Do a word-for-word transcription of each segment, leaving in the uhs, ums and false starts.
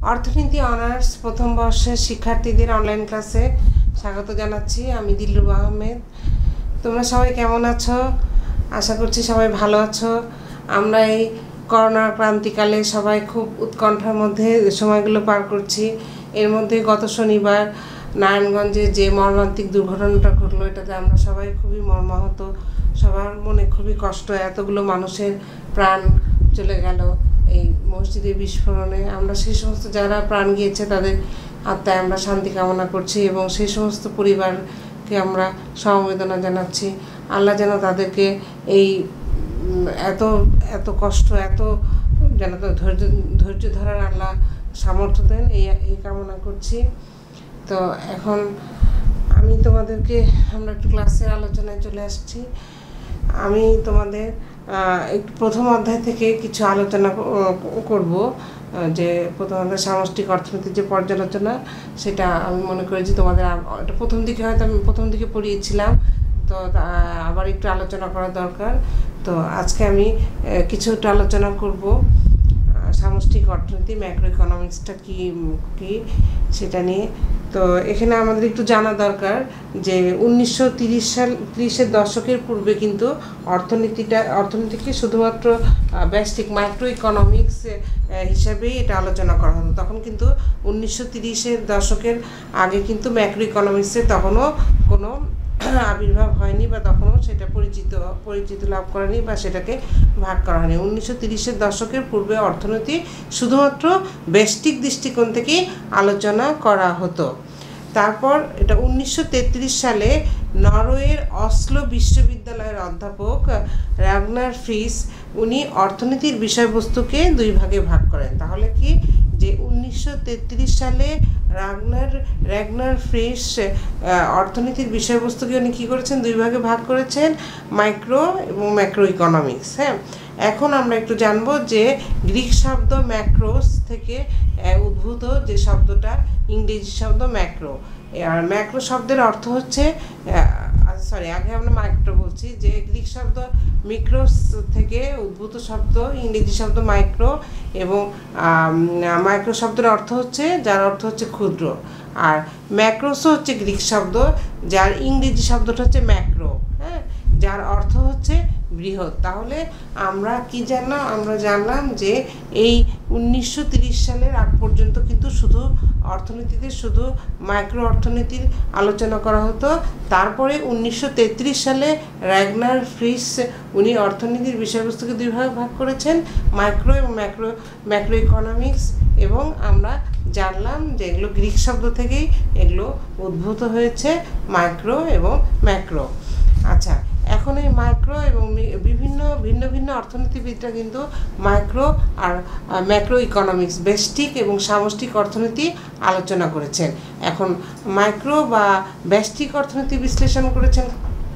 অর্থনীতি অনার্স প্রথম বর্ষের শিক্ষার্থীদের অনলাইন ক্লাসে স্বাগত জানাচ্ছি। আমি দিলরুবা আহমেদ। তোমরা সবাই কেমন আছো? আশা করছি সবাই ভালো আছো। আমরা এই করোনার ক্রান্তিকালে সবাই খুব উৎকণ্ঠার মধ্যে সময়গুলো পার করছি। এর মধ্যে গত শনিবার নারায়ণগঞ্জে যে মর্মান্তিক দুর্ঘটনাটা ঘটলো, এটাতে আমরা সবাই খুবই মর্মাহত। সবার মনে খুবই কষ্ট, এতগুলো মানুষের প্রাণ চলে গেল এই মসজিদের বিস্ফোরণে। আমরা সেই সমস্ত যারা প্রাণ গিয়েছে তাদের আত্মায় আমরা শান্তি কামনা করছি এবং সেই সমস্ত পরিবারকে আমরা সমবেদনা জানাচ্ছি। আল্লাহ যেন তাদেরকে এই এত এত কষ্ট এত যেন ধৈর্য ধৈর্য ধরার আল্লাহ সামর্থ্য দেন, এই এই কামনা করছি। তো এখন আমি তোমাদেরকে আমরা একটু ক্লাসের আলোচনায় চলে আসছি। আমি তোমাদের একটু প্রথম অধ্যায় থেকে কিছু আলোচনা করব, যে প্রথম অধ্যায় সামষ্টিক অর্থনীতির যে পর্যালোচনা, সেটা আমি মনে করি যে তোমাদের এটা প্রথম দিকে হয়তো আমি প্রথম দিকে পড়িয়েছিলাম, তো আবার একটু আলোচনা করা দরকার। তো আজকে আমি কিছু একটু আলোচনা করব সামষ্টিক অর্থনীতি, ম্যাক্রো ইকোনমিক্সটা কী কী সেটা নিয়ে। তো এখানে আমাদের একটু জানা দরকার যে উনিশশো তিরিশ সাল তিরিশের দশকের পূর্বে কিন্তু অর্থনীতিটা অর্থনীতিকে শুধুমাত্র ব্যষ্টিক মাইক্রো ইকোনমিক্স হিসাবেই এটা আলোচনা করা হতো। তখন কিন্তু উনিশশো তিরিশের দশকের আগে কিন্তু ম্যাক্রো ইকোনমিক্সের তখনও কোনো আবির্ভাব হয়নি, বা তখনও সেটা পরিচিত পরিচিত লাভ করেনি, বা সেটাকে ভাগ করা হয়নি। উনিশশো তিরিশের দশকের পূর্বে অর্থনীতি শুধুমাত্র ব্যষ্টিক দৃষ্টিকোণ থেকেই আলোচনা করা হতো। তারপর এটা উনিশশো তেত্রিশ সালে নরওয়ের অসলো বিশ্ববিদ্যালয়ের অধ্যাপক রাগনার ফ্রিস উনি অর্থনীতির বিষয়বস্তুকে দুই ভাগে ভাগ করেন। তাহলে কি যে উনিশশো তেত্রিশ সালে রাগনার র্যাগনার ফ্রিস অর্থনীতির বিষয়বস্তুকে উনি কী করেছেন, দুই ভাগে ভাগ করেছেন, মাইক্রো এবং ম্যাক্রো ইকোনমিক্স। হ্যাঁ, এখন আমরা একটু জানবো যে গ্রিক শব্দ ম্যাক্রোস থেকে উদ্ভূত যে শব্দটা ইংরেজি শব্দ ম্যাক্রো। আর ম্যাক্রো শব্দের অর্থ হচ্ছে, সরি আগে আমরা মাইক্রো বলছি, যে গ্রিক শব্দ মিক্রোস থেকে উদ্ভূত শব্দ ইংরেজি শব্দ মাইক্রো, এবং মাইক্রো শব্দের অর্থ হচ্ছে, যার অর্থ হচ্ছে ক্ষুদ্র। আর ম্যাক্রোসও হচ্ছে গ্রিক শব্দ, যার ইংরেজি শব্দটা হচ্ছে ম্যাক্রো, হ্যাঁ, যার অর্থ হচ্ছে বৃহৎ। তাহলে আমরা কি জানলাম? আমরা জানলাম যে এই উনিশশো তিরিশ সালের আগ পর্যন্ত কিন্তু শুধু অর্থনীতিতে শুধু মাইক্রো অর্থনীতির আলোচনা করা হতো। তারপরে উনিশশো তেত্রিশ সালে র্যাগনার ফ্রিস উনি অর্থনীতির বিষয়বস্তুকে দুই ভাগে ভাগ করেছেন, মাইক্রো এবং ম্যাক্রো ম্যাক্রো ইকোনমিক্স, এবং আমরা জানলাম যে এগুলো গ্রিক শব্দ থেকেই এগুলো উদ্ভূত হয়েছে, মাইক্রো এবং ম্যাক্রো। আচ্ছা, এখন এই মাইক্রো এবং বিভিন্ন ভিন্ন ভিন্ন অর্থনীতিবিদরা কিন্তু মাইক্রো আর ম্যাক্রো ইকোনমিক্স, ব্যষ্টিক এবং সামষ্টিক অর্থনীতি আলোচনা করেছেন। এখন মাইক্রো বা ব্যষ্টিক অর্থনীতি বিশ্লেষণ করেছেন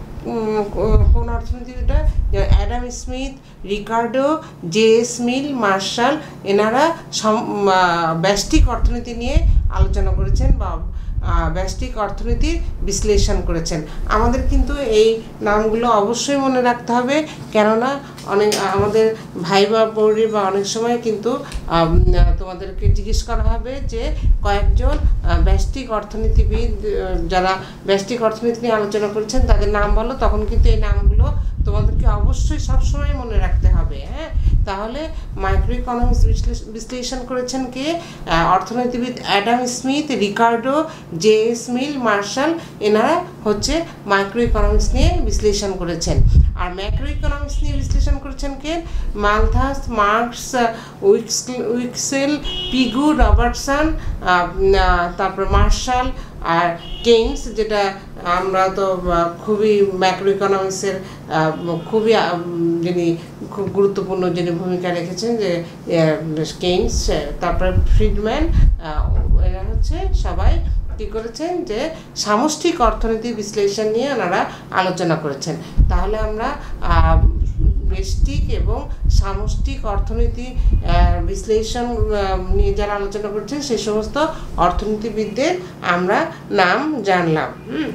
কোন অর্থনীতিবিদরা? Adam Smith, Ricardo, J S Mill, Marshall, এনারা ব্যষ্টিক অর্থনীতি নিয়ে আলোচনা করেছেন বা ব্যষ্টিক অর্থনীতির বিশ্লেষণ করেছেন। আমাদের কিন্তু এই নামগুলো অবশ্যই মনে রাখতে হবে, কেননা অনেক আমাদের ভাইবা বোর্ডে বা অনেক সময় কিন্তু তোমাদেরকে জিজ্ঞেস করা হবে যে কয়েকজন ব্যষ্টিক অর্থনীতিবিদ যারা ব্যষ্টিক অর্থনীতি নিয়ে আলোচনা করেছেন তাদের নাম বলো, তখন কিন্তু এই নামগুলো তোমাদেরকে অবশ্যই সবসময় মনে রাখতে হবে। হ্যাঁ, তাহলে মাইক্রো ইকোনমিক্স বিশ্লেষণ করেছেন কে? অর্থনীতিবিদ Adam Smith, Ricardo, J S Mill, Marshall, এনারা হচ্ছে মাইক্রো ইকোনমিক্স নিয়ে বিশ্লেষণ করেছেন। আর ম্যাক্রো ইকোনমিক্স নিয়ে বিশ্লেষণ করেছেন কে? Malthus, Marx, Wicksell, Pigou, Robertson, তারপর মার্শাল আর কেইনস, যেটা আমরা তো খুবই ম্যাক্রো ইকোনমিক্সের খুবই যিনি খুব গুরুত্বপূর্ণ যিনি ভূমিকা রেখেছেন, যে কেইনস, তারপরে ফ্রিডম্যান, এরা হচ্ছে সবাই কী করেছেন, যে সামষ্টিক অর্থনীতি বিশ্লেষণ নিয়ে ওনারা আলোচনা করেছেন। তাহলে আমরা ব্যষ্টিক এবং সামষ্টিক অর্থনীতি বিশ্লেষণ নিয়ে যারা আলোচনা করছেন সেই সমস্ত অর্থনীতিবিদদের আমরা নাম জানলাম। হুম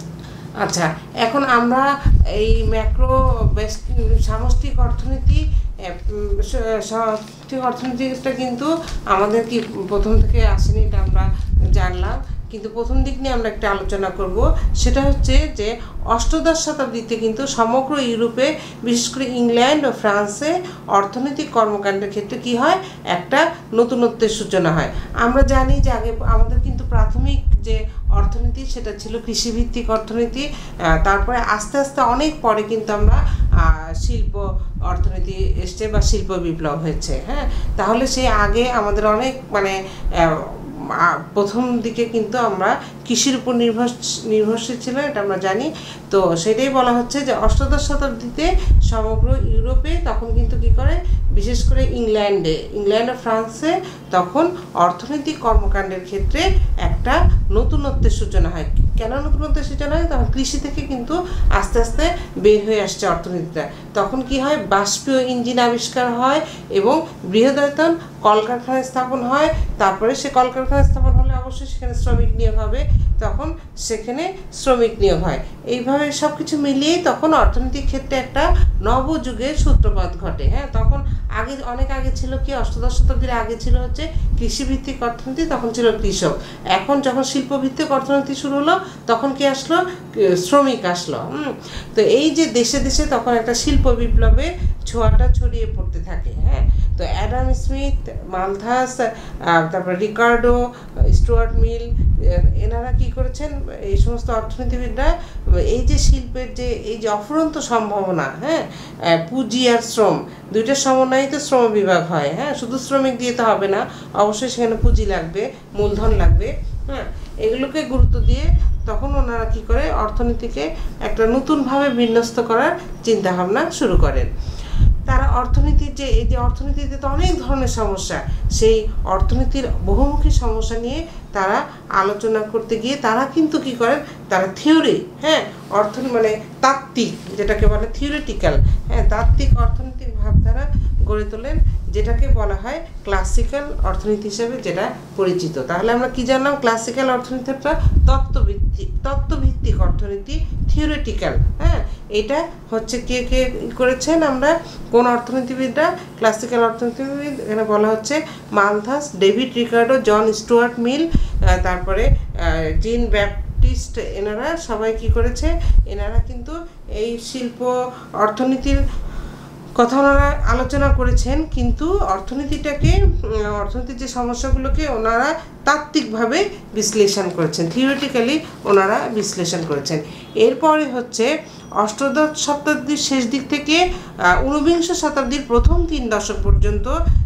আচ্ছা, এখন আমরা এই ম্যাক্রো সামষ্টিক অর্থনীতি ঠিক অর্থনীতিটা কিন্তু আমাদের কি প্রথম থেকে আসেনি, এটা আমরা জানলাম, কিন্তু প্রথম দিক নিয়ে আমরা একটা আলোচনা করব। সেটা হচ্ছে যে অষ্টাদশ শতাব্দীতে কিন্তু সমগ্র ইউরোপে, বিশেষ করে ইংল্যান্ড ও ফ্রান্সে অর্থনৈতিক কর্মকাণ্ডের ক্ষেত্রে কি হয়, একটা নতুনত্বের সূচনা হয়। আমরা জানি যে আগে আমাদের কিন্তু প্রাথমিক যে অর্থনীতি সেটা ছিল কৃষিভিত্তিক অর্থনীতি, তারপরে আস্তে আস্তে অনেক পরে কিন্তু আমরা শিল্প অর্থনীতি এসছে বা শিল্প বিপ্লব হয়েছে। হ্যাঁ, তাহলে সেই আগে আমাদের অনেক মানে প্রথম দিকে কিন্তু আমরা কৃষির উপর নির্ভর নির্ভরশীল ছিল, এটা আমরা জানি। তো সেটাই বলা হচ্ছে যে অষ্টাদশ শতাব্দীতে সমগ্র ইউরোপে তখন কিন্তু কি করে, বিশেষ করে ইংল্যান্ডে ইংল্যান্ড ও ফ্রান্সে তখন অর্থনৈতিক কর্মকাণ্ডের ক্ষেত্রে একটা নতুনত্বের সূচনা হয়। কেন নতুনত্বের সূচনা হয়? তখন কৃষি থেকে কিন্তু আস্তে আস্তে বের হয়ে আসছে অর্থনীতিটা। তখন কি হয়, বাষ্পীয় ইঞ্জিন আবিষ্কার হয় এবং বৃহদায়তন কলকারখানা স্থাপন হয়। তারপরে সে কলকারখানা স্থাপন হলে অবশ্যই সেখানে শ্রমিক নিয়োগ হবে, তখন সেখানে শ্রমিক নিয়োগ হয়। এইভাবে সব কিছু মিলিয়েই তখন অর্থনৈতিক ক্ষেত্রে একটা নবযুগের সূত্রপাত ঘটে। হ্যাঁ, তখন আগে অনেক আগে ছিল কি, অষ্টাদশ শতাব্দীর আগে ছিল হচ্ছে কৃষিভিত্তিক অর্থনীতি, তখন ছিল কৃষক। এখন যখন শিল্পভিত্তিক অর্থনীতি শুরু হলো তখন কি আসলো, শ্রমিক আসলো। হুম তো এই যে দেশে দেশে তখন একটা শিল্প বিপ্লবের ছোঁয়াটা ছড়িয়ে পড়তে থাকে। হ্যাঁ, তো অ্যাডাম স্মিথ, মালথাস, তারপর রিকার্ডো, স্টুয়ার্ট মিল, এনারা কি করেছেন, এই সমস্ত অর্থনীতিবিদরা এই যে শিল্পের যে এই যে অফুরন্ত সম্ভাবনা, হ্যাঁ পুঁজি আর শ্রম দুইটার সমন্বয়ে তো শ্রম বিভাগ হয়। হ্যাঁ, শুধু শ্রমিক দিয়ে তো হবে না, অবশ্যই সেখানে পুঁজি লাগবে, মূলধন লাগবে। হ্যাঁ, এগুলোকে গুরুত্ব দিয়ে তখন ওনারা কি করে, অর্থনীতিকে একটা নতুনভাবে বিন্যস্ত করার চিন্তা ভাবনা শুরু করেন। তারা অর্থনীতির যে এই যে অর্থনীতিতে তো অনেক ধরনের সমস্যা, সেই অর্থনীতির বহুমুখী সমস্যা নিয়ে তারা আলোচনা করতে গিয়ে তারা কিন্তু কি করেন, তারা থিওরি, হ্যাঁ অর্থনীতি মানে তাত্ত্বিক, যেটাকে বলে থিওরিটিক্যাল, হ্যাঁ তাত্ত্বিক অর্থনৈতিক ভাবধারা গড়ে তোলেন, যেটাকে বলা হয় ক্লাসিক্যাল অর্থনীতি হিসেবে যেটা পরিচিত। তাহলে আমরা কি জানলাম, ক্লাসিক্যাল অর্থনীতিটা তত্ত্বভিত্তিক তত্ত্বভিত্তিক অর্থনীতি, থিওরিটিক্যাল। হ্যাঁ, এটা হচ্ছে কে কে করেছেন, আমরা কোন অর্থনীতিবিদরা, ক্লাসিক্যাল অর্থনীতিবিদ, এখানে বলা হচ্ছে Malthus, David Ricardo, John Stuart Mill, তারপরে জিন ব্যাপটিস্ট, এনারা সবাই কি করেছে, এনারা কিন্তু এই শিল্প অর্থনীতির কথা ওনারা আলোচনা করেছেন, কিন্তু অর্থনীতিটাকে অর্থনীতির যে সমস্যাগুলোকে ওনারা তাত্ত্বিকভাবে বিশ্লেষণ করেছেন, থিওরিটিক্যালি ওনারা বিশ্লেষণ করেছেন। এরপরে হচ্ছে অষ্টাদশ শতাব্দীর শেষ দিক থেকে ঊনবিংশ শতাব্দীর প্রথম তিন দশক পর্যন্ত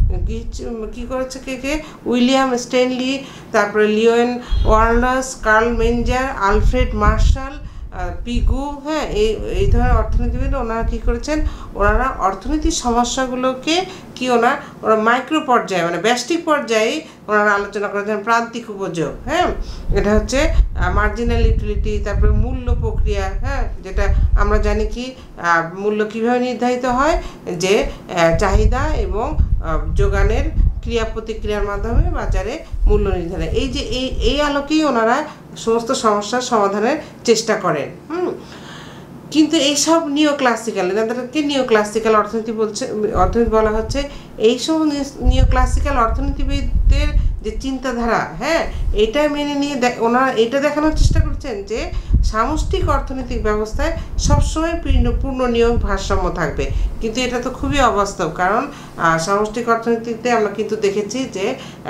কি করেছে কে কে উইলিয়াম স্ট্যানলি, তারপরে Leon Walras, Carl Menger, Alfred Marshall, Pigou, হ্যাঁ এই এই ধরনের অর্থনীতিবিদ ওনারা কী করেছেন, ওনারা অর্থনীতির সমস্যাগুলোকে কি ওনার ওরা মাইক্রো পর্যায়ে মানে ব্যষ্টিক পর্যায়ে ওনারা আলোচনা করেছেন। প্রান্তিক উপযোগ, হ্যাঁ এটা হচ্ছে মার্জিনাল ইউটিলিটি, তারপরে মূল্য প্রক্রিয়া, হ্যাঁ যেটা আমরা জানি কি মূল্য কীভাবে নির্ধারিত হয়, যে চাহিদা এবং যোগানের ক্রিয়া প্রতিক্রিয়ার মাধ্যমে বাজারে মূল্য নির্ধারণ। এই যে এই এই আলোকেই ওনারা সমস্ত সমস্যার সমাধানের চেষ্টা করেন। হুম কিন্তু এইসব নিও ক্লাসিক্যাল, এনাদেরকে নিও ক্লাসিক্যাল অর্থনীতি বলছে অর্থনীতি বলা হচ্ছে। এইসব নিও ক্লাসিক্যাল অর্থনীতিবিদদের যে চিন্তাধারা, হ্যাঁ এটা মেনে নিয়ে ওনারা এটা দেখানোর চেষ্টা করছেন যে সামষ্টিক অর্থনৈতিক ব্যবস্থায় সবসময় পূর্ণ নিয়োগ ভারসাম্য থাকবে, কিন্তু এটা তো খুবই অবাস্তব। কারণ সামষ্টিক অর্থনীতিতে আমরা কিন্তু দেখেছি যে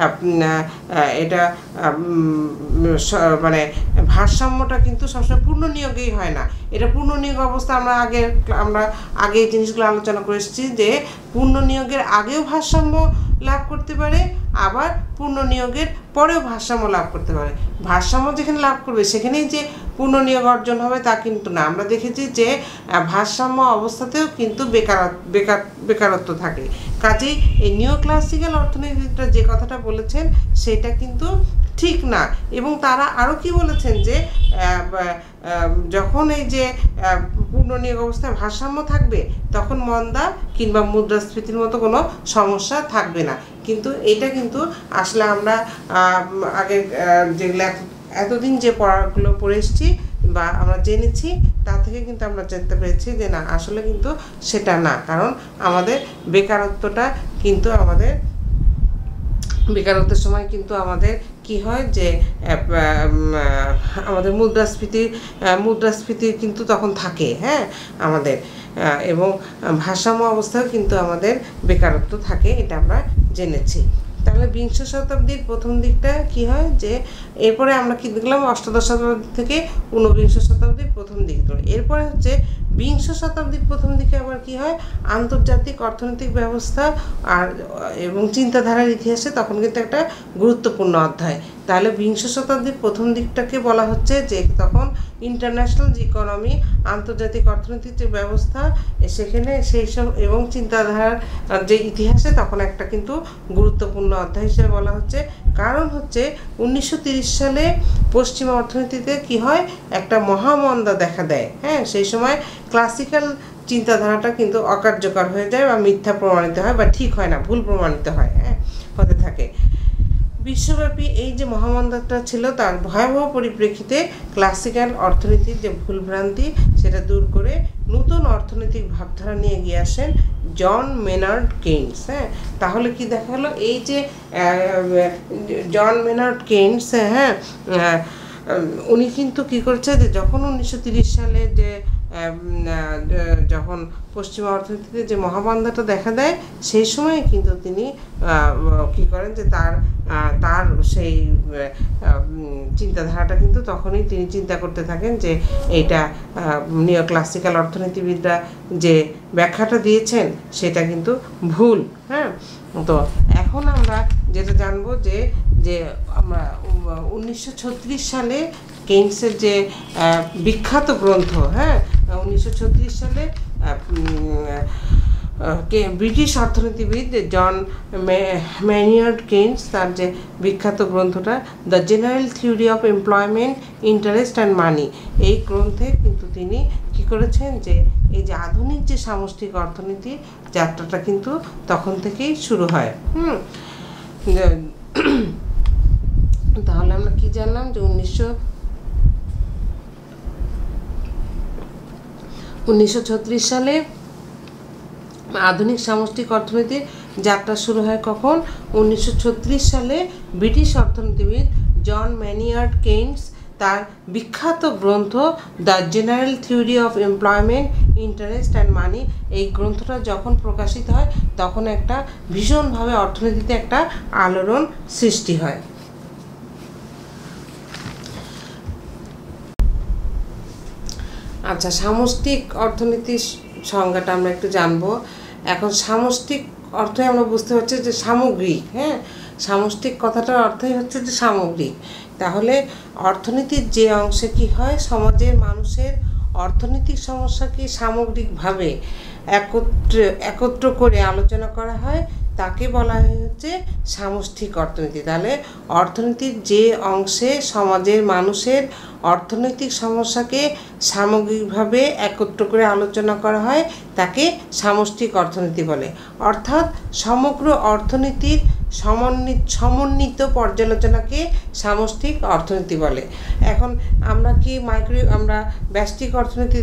এটা মানে ভারসাম্যটা কিন্তু সবসময় পূর্ণ নিয়োগেই হয় না, এটা পূর্ণ নিয়োগ অবস্থা আমরা আগে আমরা আগে এই জিনিসগুলো আলোচনা করে এসেছি যে পূর্ণ নিয়োগের আগেও ভারসাম্য লাভ করতে পারে, আবার পূর্ণ নিয়োগের পরেও ভারসাম্য লাভ করতে পারে। ভারসাম্য যেখানে লাভ করবে সেখানেই যে পূর্ণ নিয়োগ অর্জন হবে তা কিন্তু না। আমরা দেখেছি যে ভারসাম্য অবস্থাতেও কিন্তু বেকার বেকার বেকারত্ব থাকে। কাজেই এই নিও ক্লাসিক্যাল অর্থনীতিটা যে কথাটা বলেছেন সেটা কিন্তু ঠিক না। এবং তারা আরও কি বলেছেন যে যখন এই যে পূর্ণ নিয়োগ অবস্থায় ভারসাম্য থাকবে তখন মন্দা কিংবা মুদ্রাস্ফীতির মতো কোনো সমস্যা থাকবে না। কিন্তু এটা কিন্তু আসলে আমরা আগে যেগুলো এতদিন যে পড়াগুলো পড়ে এসেছি বা আমরা জেনেছি তা থেকে কিন্তু আমরা জানতে পেরেছি যে না, আসলে কিন্তু সেটা না। কারণ আমাদের বেকারত্বটা কিন্তু আমাদের বেকারত্বের সময় কিন্তু আমাদের কি হয় যে আমাদের মুদ্রাস্ফীতি মুদ্রাস্ফীতি কিন্তু তখন থাকে, হ্যাঁ আমাদের, এবং ভারসাম্য অবস্থায় কিন্তু আমাদের বেকারত্ব থাকে, এটা আমরা জেনেছি। তাহলে বিংশ শতাব্দীর প্রথম দিকটা কি হয় যে এরপরে আমরা কি দেখলাম, অষ্টাদশ শতাব্দী থেকে ঊনবিংশ শতাব্দীর প্রথম দিক। এরপরে হচ্ছে বিংশ শতাব্দীর প্রথম দিকে আবার কি হয়, আন্তর্জাতিক অর্থনৈতিক ব্যবস্থা আর এবং চিন্তাধারার ইতিহাসে তখন কিন্তু একটা গুরুত্বপূর্ণ অধ্যায়। তাহলে বিংশ শতাব্দীর প্রথম দিকটাকে বলা হচ্ছে যে তখন ইন্টারন্যাশনাল যে ইকোনমি, আন্তর্জাতিক অর্থনৈতিক যে ব্যবস্থা, সেখানে সেই সব এবং চিন্তাধারার যে ইতিহাসে তখন একটা কিন্তু গুরুত্বপূর্ণ অধ্যায় হিসেবে বলা হচ্ছে। কারণ হচ্ছে উনিশশো তিরিশ সালে পশ্চিমা অর্থনীতিতে কি হয়, একটা মহামন্দা দেখা দেয়। হ্যাঁ, সেই সময় ক্লাসিক্যাল চিন্তাধারাটা কিন্তু অকার্যকর হয়ে যায় বা মিথ্যা প্রমাণিত হয় বা ঠিক হয় না, ভুল প্রমাণিত হয়, হ্যাঁ হতে থাকে। বিশ্বব্যাপী এই যে মহামন্দাটা ছিল, তার ভয়াবহ পরিপ্রেক্ষিতে ক্লাসিক্যাল অর্থনীতির যে ভুলভ্রান্তি সেটা দূর করে নতুন অর্থনৈতিক ভাবধারা নিয়ে এগিয়ে আসেন জন মেনার্ড কেইনস। হ্যাঁ, তাহলে কি দেখা হলো, এই যে জন মেনার্ড কেইনস, হ্যাঁ উনি কিন্তু কী করেছে যে যখন উনিশশো তিরিশ সালে যে যখন পশ্চিমা অর্থনীতিতে যে মহামন্দাটা দেখা দেয়, সেই সময় কিন্তু তিনি কী করেন যে তার তার সেই চিন্তাধারাটা কিন্তু তখনই তিনি চিন্তা করতে থাকেন যে এইটা নিও ক্লাসিক্যাল অর্থনীতিবিদরা যে ব্যাখ্যাটা দিয়েছেন সেটা কিন্তু ভুল। হ্যাঁ, তো এখন আমরা যেটা জানবো যে যে আমরা উনিশশো ছত্রিশ সালে কেইনসের যে বিখ্যাত গ্রন্থ, হ্যাঁ উনিশশো ছত্রিশ সালে ব্রিটিশ অর্থনীতিবিদ জন ম্যানিয়ার্ড কেইনস তার যে বিখ্যাত গ্রন্থটা the General Theory of Employment, Interest and Money, এই গ্রন্থে কিন্তু তিনি কী করেছেন যে এই যে আধুনিক যে সামষ্টিক অর্থনীতি যাত্রাটা কিন্তু তখন থেকেই শুরু হয়। হুম তাহলে আমরা কি জানলাম যে উনিশশো উনিশশো ছত্রিশ সালে আধুনিক সামষ্টিক অর্থনীতির যাত্রা শুরু হয় কখন, উনিশশো ছত্রিশ সালে ব্রিটিশ অর্থনীতিবিদ জন ম্যানিয়ার্ড কেইনস তার বিখ্যাত গ্রন্থ the General Theory of Employment, Interest and Money, এই গ্রন্থটা যখন প্রকাশিত হয় তখন একটা ভীষণভাবে অর্থনীতিতে একটা আলোড়ন সৃষ্টি হয়। আচ্ছা, সামষ্টিক অর্থনীতির সংজ্ঞাটা আমরা একটু জানবো। এখন সামষ্টিক অর্থে আমরা বুঝতে পারছি যে সামগ্রিক, হ্যাঁ সামষ্টিক কথাটার অর্থই হচ্ছে যে সামগ্রিক। তাহলে অর্থনীতির যে অংশে কি হয়, সমাজের মানুষের অর্থনৈতিক সমস্যাকে সামগ্রিকভাবে একত্র একত্র করে আলোচনা করা হয়, তাকে বলা হচ্ছে সামষ্টিক অর্থনীতি। তাহলে অর্থনীতির যে অংশে সমাজের মানুষের অর্থনৈতিক সমস্যাকে সামগ্রিকভাবে একত্র করে আলোচনা করা হয় তাকে সামষ্টিক অর্থনীতি বলে। অর্থাৎ সমগ্র অর্থনীতির সমন্বিত সমন্বিত পর্যালোচনাকে সামষ্টিক অর্থনীতি বলে। এখন আমরা কি মাইক্রো আমরা ব্যষ্টিক অর্থনীতি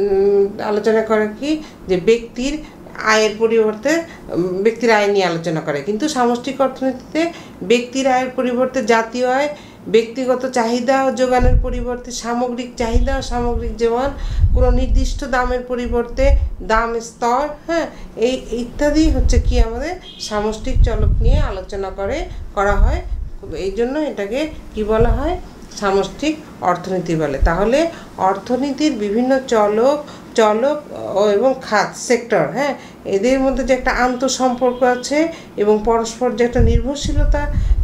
আলোচনা করে কি যে ব্যক্তির আয়ের পরিবর্তে ব্যক্তির আয় নিয়ে আলোচনা করে, কিন্তু সামষ্টিক অর্থনীতিতে ব্যক্তির আয়ের পরিবর্তে জাতীয় আয়, ব্যক্তিগত চাহিদা ও যোগানের পরিবর্তে সামগ্রিক চাহিদা ও সামগ্রিক যোগান, কোনো নির্দিষ্ট দামের পরিবর্তে দাম স্তর, হ্যাঁ এই ইত্যাদি হচ্ছে কি আমাদের সামষ্টিক চলক নিয়ে আলোচনা করে করা হয়। এই জন্য এটাকে কি বলা হয়, সামষ্টিক অর্থনীতি বলে। তাহলে অর্থনীতির বিভিন্ন চলক চলক এবং খাত সেক্টর, হ্যাঁ এদের মধ্যে যে একটা আন্তঃসম্পর্ক আছে এবং পরস্পর যে একটা নির্ভরশীলতা,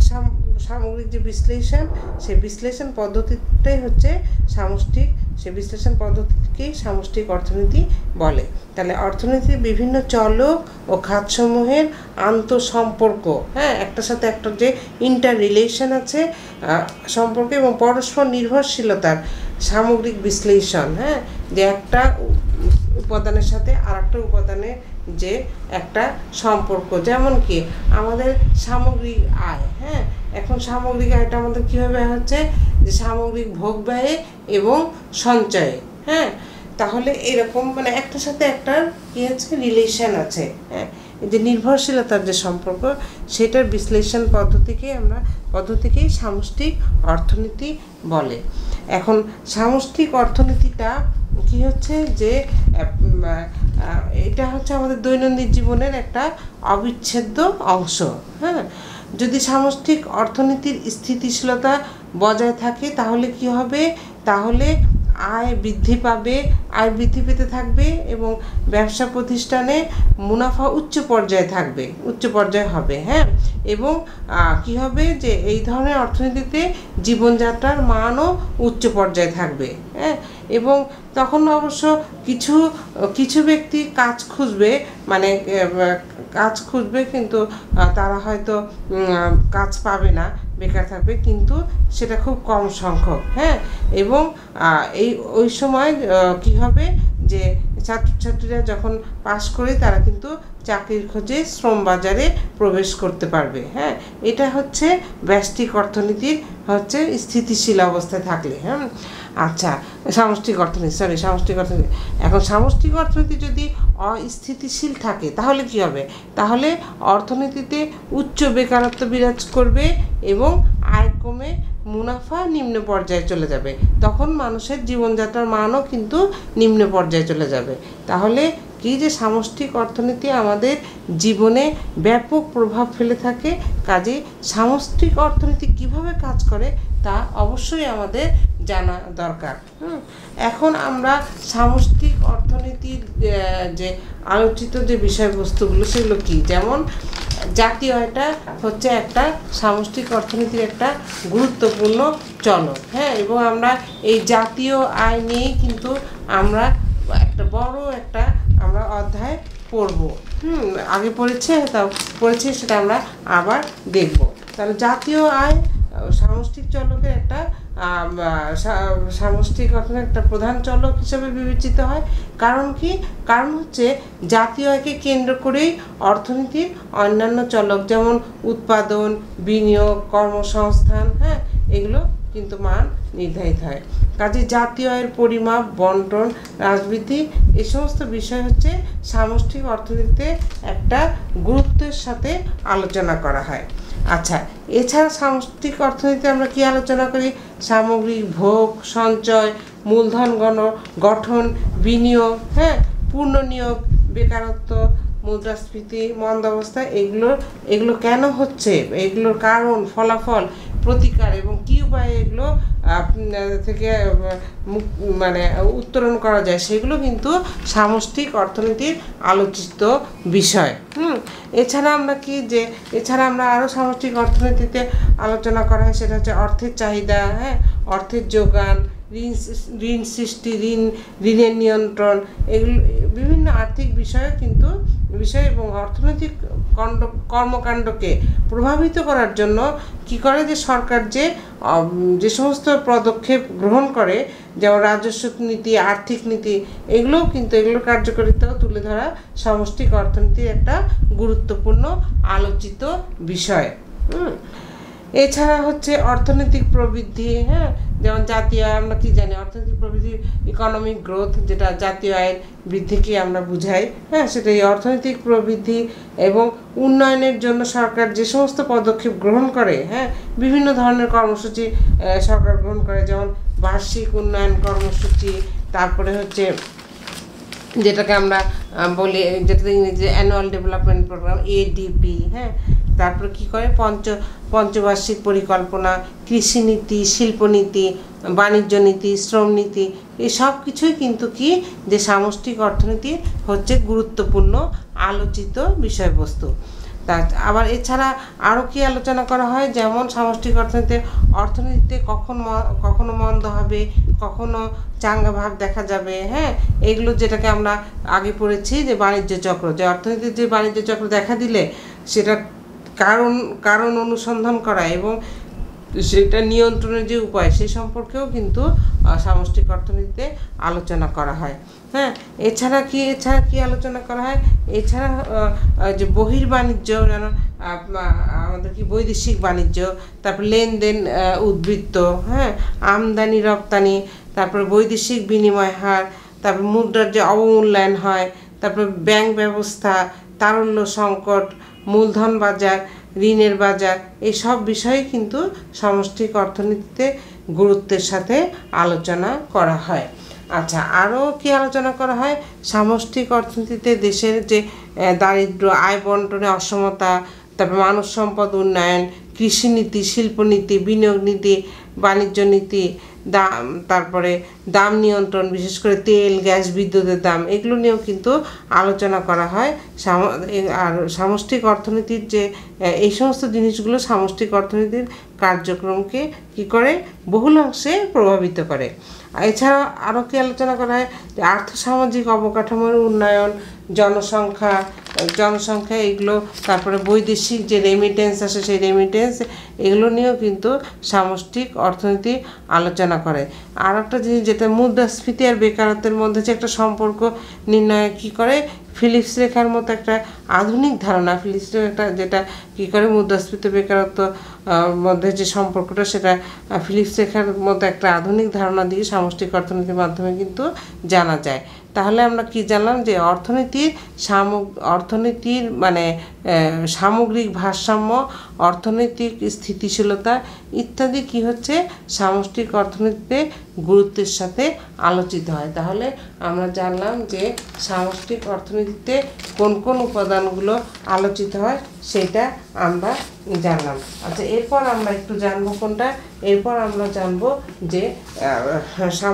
সামগ্রিক যে বিশ্লেষণ, সেই বিশ্লেষণ পদ্ধতিটাই হচ্ছে সামষ্টিক, সেই বিশ্লেষণ পদ্ধতিকেই সামষ্টিক অর্থনীতি বলে। তাহলে অর্থনীতির বিভিন্ন চলক ও খাতসমূহের আন্তঃসম্পর্ক, হ্যাঁ একটার সাথে একটা যে ইন্টার রিলেশন আছে সম্পর্কে এবং পরস্পর নির্ভরশীলতার সামগ্রিক বিশ্লেষণ, হ্যাঁ যে একটা উপাদানের সাথে আর একটা উপাদানের যে একটা সম্পর্ক, যেমন কি আমাদের সামগ্রিক আয়, হ্যাঁ এখন সামগ্রিক আয়টা আমাদের কীভাবে হচ্ছে যে সামগ্রিক ভোগ ব্যয়ে এবং সঞ্চয়ে, হ্যাঁ তাহলে এরকম মানে একটার সাথে একটার কি আছে রিলেশন আছে, হ্যাঁ, যে নির্ভরশীলতার যে সম্পর্ক সেটার বিশ্লেষণ পদ্ধতিকে আমরা পদ্ধতিকেই সামষ্টিক অর্থনীতি বলে। এখন সামষ্টিক অর্থনীতিটা কি হচ্ছে যে এটা হচ্ছে আমাদের দৈনন্দিন জীবনের একটা অবিচ্ছেদ্য অংশ। হ্যাঁ, যদি সামষ্টিক অর্থনীতির স্থিতিশীলতা বজায় থাকে তাহলে কি হবে, তাহলে আয় বৃদ্ধি পাবে, আয় বৃদ্ধি পেতে থাকবে এবং ব্যবসা প্রতিষ্ঠানে মুনাফা উচ্চ পর্যায়ে থাকবে, উচ্চ পর্যায়ে হবে। হ্যাঁ, এবং কি হবে যে এই ধরনের অর্থনীতিতে জীবনযাত্রার মানও উচ্চ পর্যায়ে থাকবে। হ্যাঁ, এবং তখন অবশ্য কিছু কিছু ব্যক্তি কাজ খুঁজবে, মানে কাজ খুঁজবে কিন্তু তারা হয়তো কাজ পাবে না, বেকার থাকবে, কিন্তু সেটা খুব কম সংখ্যক। হ্যাঁ, এবং এই ওই সময় কি হবে যে ছাত্রছাত্রীরা যখন পাশ করে তারা কিন্তু চাকরির খোঁজে শ্রম বাজারে প্রবেশ করতে পারবে। হ্যাঁ, এটা হচ্ছে ব্যষ্টিক অর্থনীতির হচ্ছে স্থিতিশীল অবস্থায় থাকলে। হ্যাঁ, আচ্ছা, সামষ্টিক অর্থনীতি সরি সামষ্টিক অর্থনীতি এখন সামষ্টিক অর্থনীতি যদি অস্থিতিশীল থাকে তাহলে কি হবে, তাহলে অর্থনীতিতে উচ্চ বেকারত্ব বিরাজ করবে এবং আয় কমে মুনাফা নিম্ন পর্যায়ে চলে যাবে, তখন মানুষের জীবনযাত্রার মানও কিন্তু নিম্ন পর্যায়ে চলে যাবে। তাহলে কি যে সামষ্টিক অর্থনীতি আমাদের জীবনে ব্যাপক প্রভাব ফেলে থাকে, কাজে সামষ্টিক অর্থনীতি কিভাবে কাজ করে তা অবশ্যই আমাদের জানা দরকার। হুম এখন আমরা সামষ্টিক অর্থনীতির যে আলোচিত যে বিষয়বস্তুগুলো সেগুলো কি, যেমন জাতীয় আয়টা হচ্ছে একটা সামষ্টিক অর্থনীতির একটা গুরুত্বপূর্ণ চলক। হ্যাঁ, এবং আমরা এই জাতীয় আয় নিয়েই কিন্তু আমরা একটা বড় একটা আমরা অধ্যায় পড়ব। হুম আগে পড়েছে তাও পড়েছি সেটা আমরা আবার দেখব। তাহলে জাতীয় আয় সামষ্টিক চলকের একটা সামষ্টিক অর্থনীতির একটা প্রধান চলক হিসেবে বিবেচিত হয়। কারণ কি, কারণ হচ্ছে জাতীয় আয়কে কেন্দ্র করেই অর্থনীতির অন্যান্য চলক যেমন উৎপাদন, বিনিয়োগ, কর্মসংস্থান, হ্যাঁ এগুলো কিন্তু মান নির্ধারিত হয়। কাজে জাতীয় আয়ের পরিমাপ, বন্টন, রাজবৃদ্ধি এই সমস্ত বিষয় হচ্ছে সামষ্টিক অর্থনীতিতে একটা গুরুত্বের সাথে আলোচনা করা হয়। আচ্ছা, এছাড়া সামষ্টিক অর্থনীতিতে আমরা কি আলোচনা করি, সামগ্রিক ভোগ, সঞ্চয়, মূলধন গণ গঠন, বিনিয়োগ, হ্যাঁ পূর্ণ নিয়োগ, বেকারত্ব, মুদ্রাস্ফীতি, মন্দাবস্থা, এগুলোর এগুলো কেন হচ্ছে, এগুলোর কারণ, ফলাফল, প্রতিকার এবং কী উপায়ে এগুলো থেকে মানে উত্তরণ করা যায় সেগুলো কিন্তু সামষ্টিক অর্থনীতির আলোচিত বিষয়। হুম এছাড়া আমরা কি যে এছাড়া আমরা আরও সামষ্টিক অর্থনীতিতে আলোচনা করা হয় সেটা হচ্ছে অর্থের চাহিদা, হ্যাঁ অর্থের যোগান, ঋণ ঋণ সৃষ্টি, ঋণ ঋণের নিয়ন্ত্রণ, এগুলো বিভিন্ন আর্থিক বিষয় কিন্তু বিষয় এবং অর্থনৈতিক কণ্ড কর্মকাণ্ডকে প্রভাবিত করার জন্য কি করে যে সরকার যে যে সমস্ত পদক্ষেপ গ্রহণ করে, যেমন রাজস্ব নীতি, আর্থিক নীতি, এগুলোও কিন্তু এগুলোর কার্যকারিতাও তুলে ধরা সামষ্টিক অর্থনীতির একটা গুরুত্বপূর্ণ আলোচিত বিষয়। হুম এছাড়া হচ্ছে অর্থনৈতিক প্রবৃদ্ধি, হ্যাঁ যেমন জাতীয় আয় আমরা কি জানি, অর্থনৈতিক প্রবৃদ্ধি ইকোনমিক গ্রোথ, যেটা জাতীয় আয়ের বৃদ্ধিকে আমরা বুঝাই। হ্যাঁ সেটা এই অর্থনৈতিক প্রবৃদ্ধি এবং উন্নয়নের জন্য সরকার যে সমস্ত পদক্ষেপ গ্রহণ করে, হ্যাঁ বিভিন্ন ধরনের কর্মসূচি সরকার গ্রহণ করে, যেমন বার্ষিক উন্নয়ন কর্মসূচি, তারপরে হচ্ছে যেটাকে আমরা বলি যেটা ইংরেজি অ্যানুয়াল ডেভেলপমেন্ট প্রোগ্রাম এডিপি, হ্যাঁ তারপরে কী করে পঞ্চ পঞ্চবার্ষিক পরিকল্পনা, কৃষিনীতি, শিল্পনীতি, বাণিজ্য নীতি, শ্রম নীতি, এই সব কিছুই কিন্তু কি যে সামষ্টিক অর্থনীতি হচ্ছে গুরুত্বপূর্ণ আলোচিত বিষয়বস্তু। তা আবার এছাড়া আরও কি আলোচনা করা হয়, যেমন সামষ্টিক অর্থনীতিতে অর্থনীতিতে কখন কখনো মন্দ হবে, কখনো চাঙ্গা ভাব দেখা যাবে, হ্যাঁ এগুলো যেটাকে আমরা আগে পড়েছি যে বাণিজ্য চক্র, যে অর্থনীতির যে বাণিজ্য চক্র দেখা দিলে সেটা কারণ কারণ অনুসন্ধান করা এবং সেটা নিয়ন্ত্রণের যে উপায় সে সম্পর্কেও কিন্তু সামষ্টিক অর্থনীতিতে আলোচনা করা হয়। হ্যাঁ এছাড়া কি এছাড়া কি আলোচনা করা হয়, এছাড়া যে বহির্বাণিজ্য, যেন আমাদের কি বৈদেশিক বাণিজ্য, তারপর লেনদেন উদ্বৃত্ত, হ্যাঁ আমদানি রপ্তানি, তারপর বৈদেশিক বিনিময় হার, তারপর মুদ্রার যে অবমূল্যায়ন হয়, তারপর ব্যাংক ব্যবস্থা, তারল্য সংকট, মূলধন বাজার, ঋণের বাজার, এই সব বিষয়ে কিন্তু সামষ্টিক অর্থনীতিতে গুরুত্বের সাথে আলোচনা করা হয়। আচ্ছা, আরও কি আলোচনা করা হয়? সামষ্টিক অর্থনীতিতে দেশের যে দারিদ্র, আয় বন্টনে অসমতা, তারপর মানব সম্পদ উন্নয়ন, কৃষিনীতি, শিল্পনীতি, বিনিয়োগ নীতি, বাণিজ্য নীতি, দাম, তারপরে দাম নিয়ন্ত্রণ, বিশেষ করে তেল, গ্যাস, বিদ্যুতের দাম, এগুলো নিয়েও কিন্তু আলোচনা করা হয়। আর সামষ্টিক অর্থনীতির যে এই সমস্ত জিনিসগুলো সামষ্টিক অর্থনীতির কার্যক্রমকে কি করে? বহুলাংশে প্রভাবিত করে। এছাড়াও আরও কি আলোচনা করা হয়? যে আর্থসামাজিক অবকাঠামোর উন্নয়ন, জনসংখ্যা জনসংখ্যা এগুলো, তারপরে বৈদেশিক যে রেমিটেন্স আসে সেই রেমিটেন্স, এগুলো নিয়েও কিন্তু সামষ্টিক অর্থনীতি আলোচনা করে। আর একটা জিনিস যেটা মুদ্রাস্ফীতি আর বেকারত্বের মধ্যে যে একটা সম্পর্ক নির্ণয় কী করে? ফিলিপস রেখার মতো একটা আধুনিক ধারণা, ফিলিপস রেখা যেটা কী করে মুদ্রাস্ফীতি বেকারত্ব মধ্যে যে সম্পর্কটা, সেটা ফিলিপস রেখার মতো একটা আধুনিক ধারণা দিয়ে সামষ্টিক অর্থনীতির মাধ্যমে কিন্তু জানা যায়। তাহলে আমরা কি জানলাম? যে অর্থনীতির সামগ অর্থনীতির মানে সামগ্রিক ভারসাম্য, অর্থনৈতিক স্থিতিশীলতা ইত্যাদি কি হচ্ছে সামষ্টিক অর্থনীতিতে গুরুত্বের সাথে আলোচিত হয়। তাহলে আমরা জানলাম যে সামষ্টিক অর্থনীতিতে কোন কোন উপাদানগুলো আলোচিত হয় সেটা আমরা জানলাম। আচ্ছা, এরপর আমরা একটু জানবো কোনটা? এরপর আমরা জানবো যে সাম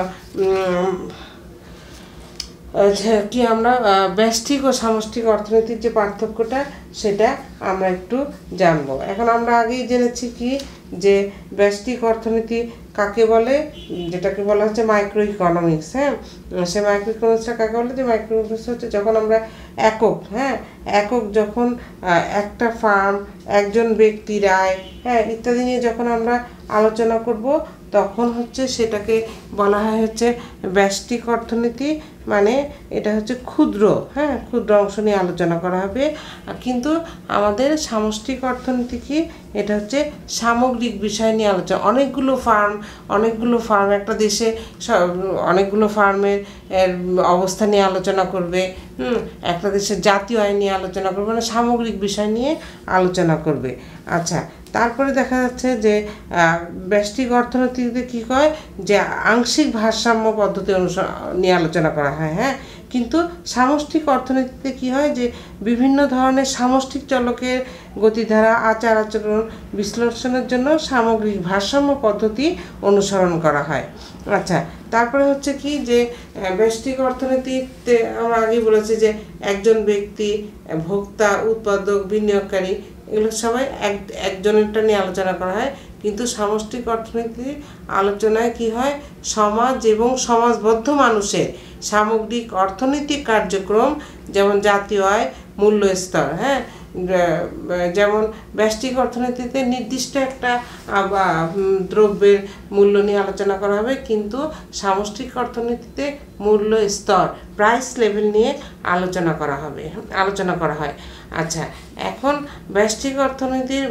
কি আমরা ব্যষ্টিক ও সামষ্টিক অর্থনীতির যে পার্থক্যটা সেটা আমরা একটু জানবো। এখন আমরা আগেই জেনেছি কি যে ব্যষ্টিক অর্থনীতি কাকে বলে, যেটাকে বলা হচ্ছে মাইক্রো ইকোনমিক্স। হ্যাঁ, সে মাইক্রো ইকোনমিক্সটা কাকে বলে? যে মাইক্রো ইকোনমিক্স হচ্ছে যখন আমরা একক, হ্যাঁ একক যখন একটা ফার্ম, একজন ব্যক্তির আয়, হ্যাঁ ইত্যাদি নিয়ে যখন আমরা আলোচনা করব, তখন হচ্ছে সেটাকে বলা হয় হচ্ছে ব্যষ্টিক অর্থনীতি। মানে এটা হচ্ছে ক্ষুদ্র, হ্যাঁ ক্ষুদ্র অংশ নিয়ে আলোচনা করা হবে। কিন্তু আমাদের সামষ্টিক অর্থনীতি কি? এটা হচ্ছে সামগ্রিক বিষয় নিয়ে আলোচনা। অনেকগুলো ফার্ম অনেকগুলো ফার্ম একটা দেশে অনেকগুলো ফার্মের অবস্থা নিয়ে আলোচনা করবে, হুম একটা দেশের জাতীয় আয় নিয়ে আলোচনা করবে, মানে সামগ্রিক বিষয় নিয়ে আলোচনা করবে। আচ্ছা, তারপরে দেখা যাচ্ছে যে ব্যষ্টিক অর্থনীতিতে কী হয়? যে আংশিক ভারসাম্য পদ্ধতি অনুসরণ নিয়ে আলোচনা করা হয়। হ্যাঁ, কিন্তু সামষ্টিক অর্থনীতিতে কি হয়? যে বিভিন্ন ধরনের সামষ্টিক চলকের গতিধারা, আচার আচরণ বিশ্লেষণের জন্য সামগ্রিক ভারসাম্য পদ্ধতি অনুসরণ করা হয়। আচ্ছা, তারপরে হচ্ছে কি যে ব্যষ্টিক অর্থনীতিতে আমরা আগেই বলেছি যে একজন ব্যক্তি, ভোক্তা, উৎপাদক, বিনিয়োগকারী, এগুলো সবাই এক একজনেরটা নিয়ে আলোচনা করা হয়। কিন্তু সামষ্টিক অর্থনীতির আলোচনায় কি হয়? সমাজ এবং সমাজবদ্ধ মানুষের সামগ্রিক অর্থনৈতিক কার্যক্রম, যেমন জাতীয় আয়, মূল্য স্তর, হ্যাঁ যেমন ব্যষ্টিক অর্থনীতিতে নির্দিষ্ট একটা দ্রব্যের মূল্য নিয়ে আলোচনা করা হবে, কিন্তু সামষ্টিক অর্থনীতিতে মূল্য স্তর, প্রাইস লেভেল নিয়ে আলোচনা করা হবে আলোচনা করা হয়। আচ্ছা, এখন ব্যষ্টিক অর্থনীতির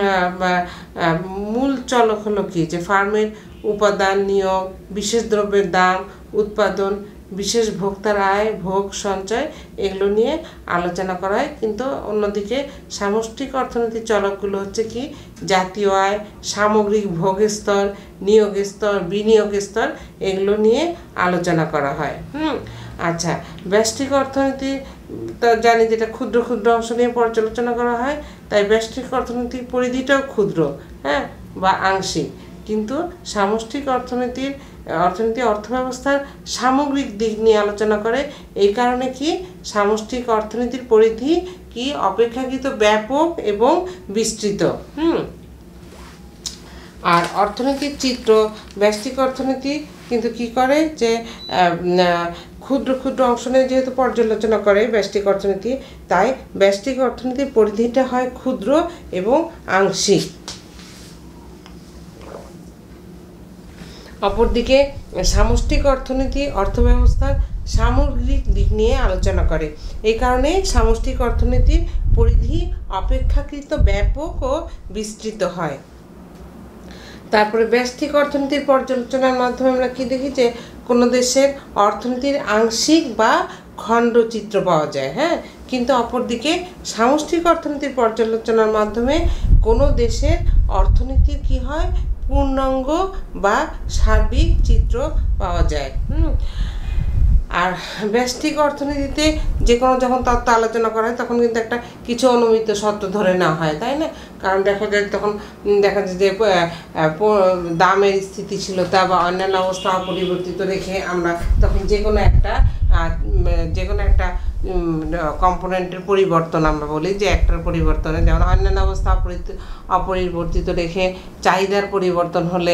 মূল চলক হলো কি? যে ফার্মের উপাদান, নিয়োগ, বিশেষ দ্রব্যের দাম, উৎপাদন, বিশেষ ভোক্তার আয়, ভোগ, সঞ্চয়, এগুলো নিয়ে আলোচনা করা হয়। কিন্তু অন্যদিকে সামষ্টিক অর্থনীতির চলকগুলো হচ্ছে কি? জাতীয় আয়, সামগ্রিক ভোগ স্তর, নিয়োগ স্তর, বিনিয়োগ স্তর, এগুলো নিয়ে আলোচনা করা হয়। হুম আচ্ছা, ব্যষ্টিক অর্থনীতি তা জানি যেটা ক্ষুদ্র ক্ষুদ্র অংশ নিয়ে পর্যালোচনা করা হয়, তাই ব্যষ্টিক অর্থনীতির পরিধিটাও ক্ষুদ্র, হ্যাঁ বা আংশিক। কিন্তু সামষ্টিক অর্থনীতির অর্থনীতি অর্থব্যবস্থার সামগ্রিক দিক নিয়ে আলোচনা করে। এই কারণে কি সামষ্টিক অর্থনীতির পরিধি কি অপেক্ষাকৃত ব্যাপক এবং বিস্তৃত। হুম আর অর্থনীতির চিত্র ব্যষ্টিক অর্থনীতি কিন্তু কি করে? যে ক্ষুদ্র ক্ষুদ্র অংশ নিয়ে যেহেতু পর্যালোচনা করে ব্যষ্টিক অর্থনীতি, তাই ব্যষ্টিক অর্থনীতির পরিধিটা হয় ক্ষুদ্র এবং আংশিক। অপরদিকে সামষ্টিক অর্থনীতি অর্থব্যবস্থার সামগ্রিক দিক নিয়ে আলোচনা করে। এই কারণে সামষ্টিক অর্থনীতির পরিধি অপেক্ষাকৃত ব্যাপক ও বিস্তৃত হয়। তারপরে ব্যষ্টিক অর্থনীতির পর্যালোচনার মাধ্যমে আমরা কি দেখি? যে কোনো দেশের অর্থনীতির আংশিক বা খণ্ডচিত্র পাওয়া যায়, হ্যাঁ, কিন্তু অপরদিকে সামষ্টিক অর্থনীতির পর্যালোচনার মাধ্যমে কোনো দেশের অর্থনীতির কি হয়, পূর্ণাঙ্গ বা সার্বিক চিত্র পাওয়া যায়। হুম আর ব্যষ্টিক অর্থনীতিতে যে কোনো যখন তত্ত্ব আলোচনা করা হয় তখন কিন্তু একটা কিছু অনুমিত সত্য ধরে নেওয়া হয়, তাই না? কারণ দেখা যায় তখন দেখা যায় যে দামের স্থিতিশীলতা বা অন্যান্য অবস্থা অপরিবর্তিত রেখে আমরা তখন যে কোনো একটা যে কোনো একটা কম্পোনেন্টের পরিবর্তন আমরা বলি যে একটার পরিবর্তনে, যেমন অন্যান্য অবস্থা অপরিবর্তিত রেখে চাহিদার পরিবর্তন হলে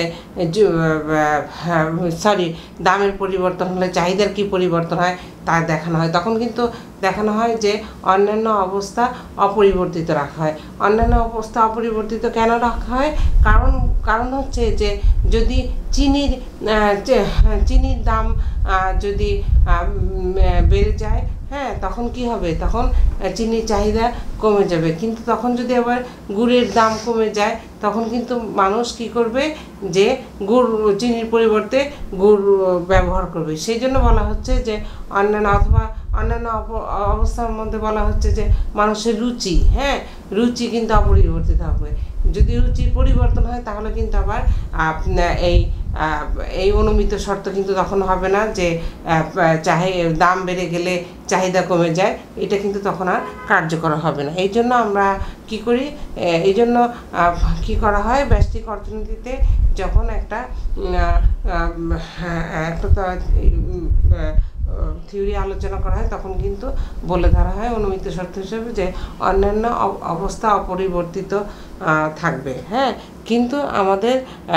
সরি দামের পরিবর্তন হলে চাহিদার কি পরিবর্তন হয় তা দেখানো হয়। তখন কিন্তু দেখানো হয় যে অন্যান্য অবস্থা অপরিবর্তিত রাখা হয়। অন্যান্য অবস্থা অপরিবর্তিত কেন রাখা হয়? কারণ কারণ হচ্ছে যে যদি চিনির চিনির দাম যদি বেড়ে যায়, হ্যাঁ, তখন কি হবে, তখন চিনির চাহিদা কমে যাবে। কিন্তু তখন যদি আবার গুড়ের দাম কমে যায় তখন কিন্তু মানুষ কি করবে, যে গুড় চিনির পরিবর্তে গুড় ব্যবহার করবে। সেই জন্য বলা হচ্ছে যে অন্যান্য অথবা অন্যান্য অবস্থার মধ্যে বলা হচ্ছে যে মানুষের রুচি, হ্যাঁ, রুচি কিন্তু অপরিবর্তিত হবে। যদি রুচির পরিবর্তন হয় তাহলে কিন্তু আবার এই এই অনুমিত শর্ত কিন্তু তখন হবে না যে চাহে দাম বেড়ে গেলে চাহিদা কমে যায়, এটা কিন্তু তখন আর কার্যকর হবে না। এই জন্য আমরা কি করি, এই জন্য কি করা হয়, ব্যষ্টিক অর্থনীতিতে যখন একটা একটা থিওরি আলোচনা করা হয় তখন কিন্তু বলে ধরা হয় অনুমিত শর্ত হিসেবে যে অন্যান্য অবস্থা অপরিবর্তিত থাকবে, হ্যাঁ, কিন্তু আমাদের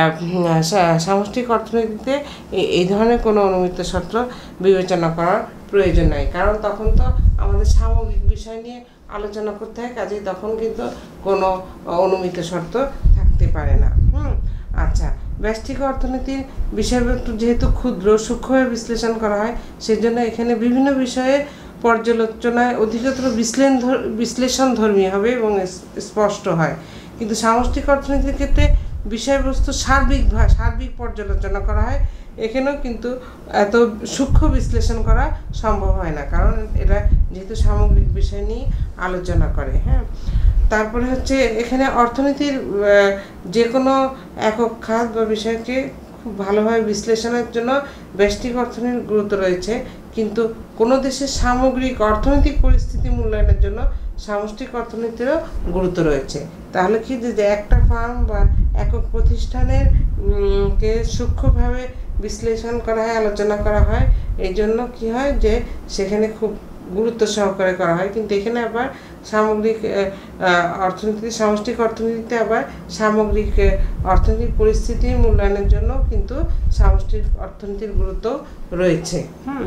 সামষ্টিক অর্থনীতিতে এই ধরনের কোনো অনুমিত শর্ত বিবেচনা করার প্রয়োজন নাই, কারণ তখন তো আমাদের সামগ্রিক বিষয় নিয়ে আলোচনা করতে হয়, কাজেই তখন কিন্তু কোনো অনুমিত শর্ত থাকতে পারে না। হুম আচ্ছা, ব্যষ্টিক অর্থনীতির বিষয়বস্তু যেহেতু ক্ষুদ্র সূক্ষ্মভাবে বিশ্লেষণ করা হয়, সেজন্য এখানে বিভিন্ন বিষয়ে পর্যালোচনায় অধিকতর বিশ্লেষণ বিশ্লেষণ ধর্মী হবে এবং স্পষ্ট হয়। কিন্তু সামষ্টিক অর্থনীতির ক্ষেত্রে বিষয়বস্তু সার্বিক সার্বিক পর্যালোচনা করা হয়, এখানেও কিন্তু এত সূক্ষ্ম বিশ্লেষণ করা সম্ভব হয় না, কারণ এটা যেহেতু সামগ্রিক বিষয় নিয়ে আলোচনা করে। হ্যাঁ, তারপরে হচ্ছে এখানে অর্থনীতির যে কোনো একক খাত বা বিষয়কে খুব ভালোভাবে বিশ্লেষণের জন্য ব্যষ্টিক অর্থনীতির গুরুত্ব রয়েছে, কিন্তু কোনো দেশের সামগ্রিক অর্থনৈতিক পরিস্থিতি মূল্যায়নের জন্য সামষ্টিক অর্থনীতিরও গুরুত্ব রয়েছে। তাহলে কি যে একটা ফার্ম বা একক প্রতিষ্ঠানের কে সূক্ষ্মভাবে বিশ্লেষণ করা হয়, আলোচনা করা হয়, এই জন্য কি হয় যে সেখানে খুব গুরুত্ব সহকারে করা হয়। কিন্তু এখানে আবার সামগ্রিক অর্থনীতি সামষ্টিক অর্থনীতিতে আবার সামগ্রিক অর্থনৈতিক পরিস্থিতির মূল্যায়নের জন্য কিন্তু সামষ্টিক অর্থনীতির গুরুত্ব রয়েছে। হুম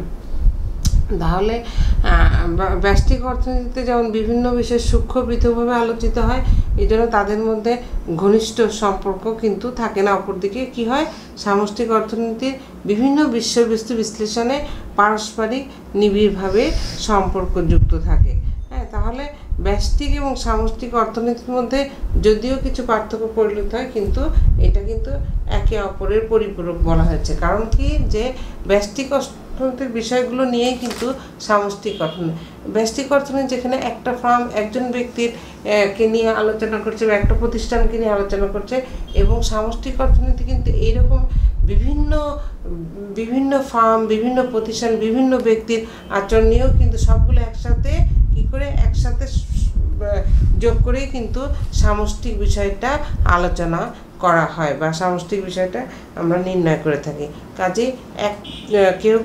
তাহলে ব্যষ্টিক অর্থনীতিতে যেমন বিভিন্ন বিষয় সূক্ষ্ম পৃথকভাবে আলোচিত হয়, এই জন্য তাদের মধ্যে ঘনিষ্ঠ সম্পর্ক কিন্তু থাকে না। অপরদিকে কি হয়, সামষ্টিক অর্থনীতির বিভিন্ন বিষয়বস্তু বিশ্লেষণে পারস্পরিক নিবিড়ভাবে সম্পর্কযুক্ত থাকে। হ্যাঁ, তাহলে ব্যষ্টিক এবং সামষ্টিক অর্থনীতির মধ্যে যদিও কিছু পার্থক্য পরিলক্ষিত হয়, কিন্তু এটা কিন্তু একে অপরের পরিপূরক বলা হয়েছে। কারণ কি, যে ব্যষ্টিক অর্থনীতির বিষয়গুলো নিয়েই কিন্তু সামষ্টিক অর্থনীতি ব্যষ্টিক অর্থনীতি যেখানে একটা ফার্ম একজন ব্যক্তির কে নিয়ে আলোচনা করছে বা একটা প্রতিষ্ঠানকে নিয়ে আলোচনা করছে, এবং সামষ্টিক অর্থনীতি কিন্তু এইরকম বিভিন্ন বিভিন্ন ফার্ম বিভিন্ন প্রতিষ্ঠান বিভিন্ন ব্যক্তির আচরণ নিয়েও কিন্তু সবগুলো একসাথে কি করে একসাথে যোগ করেই কিন্তু সামষ্টিক বিষয়টা আলোচনা করা হয় বা সামষ্টিক বিষয়টা আমরা নির্ণয় করে থাকি। কাজেই এক কেউ